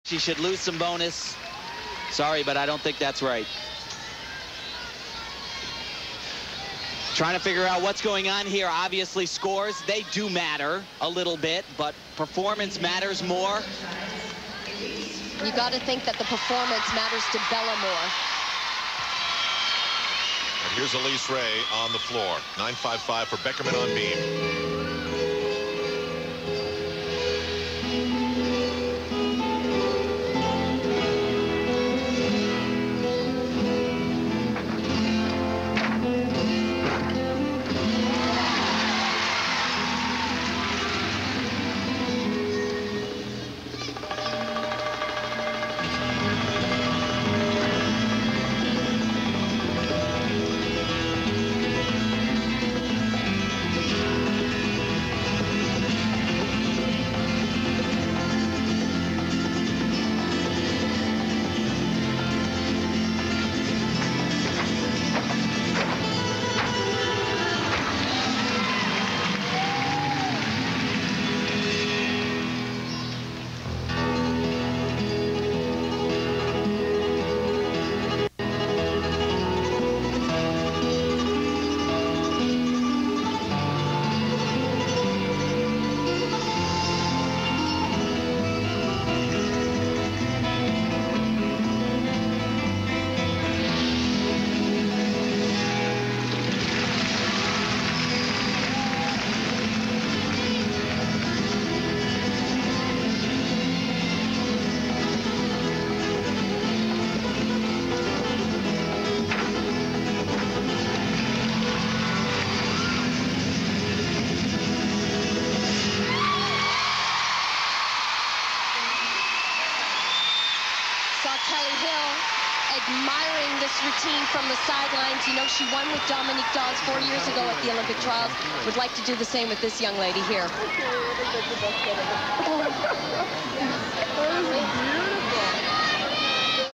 She should lose some bonus. Sorry, but I don't think that's right. Trying to figure out what's going on here. Obviously, scores, they do matter a little bit, but performance matters more. You got to think that the performance matters to Bella more. And here's Elise Ray on the floor. 9.55 for Beckerman on beam. Admiring this routine from the sidelines. You know, she won with Dominique Dawes 4 years ago at the Olympic trials. Would like to do the same with this young lady here.